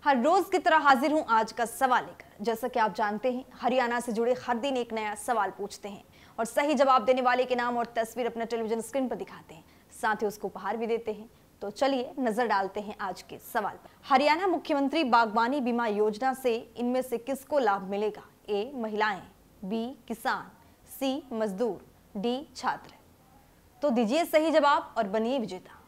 हर रोज की तरह हाजिर हूं आज का सवाल लेकर। जैसा कि आप जानते हैं, हरियाणा से जुड़े हर दिन एक नया सवाल पूछते हैं और सही जवाब देने वाले के नाम और तस्वीर अपने टेलीविजन स्क्रीन पर दिखाते हैं, साथ ही उसको उपहार भी देते हैं। तो चलिए नजर डालते हैं आज के सवाल पर। हरियाणा मुख्यमंत्री बागवानी बीमा योजना से इनमें से किसको लाभ मिलेगा? ए महिलाएं, बी किसान, सी मजदूर, डी छात्र। तो दीजिए सही जवाब और बनिए विजेता।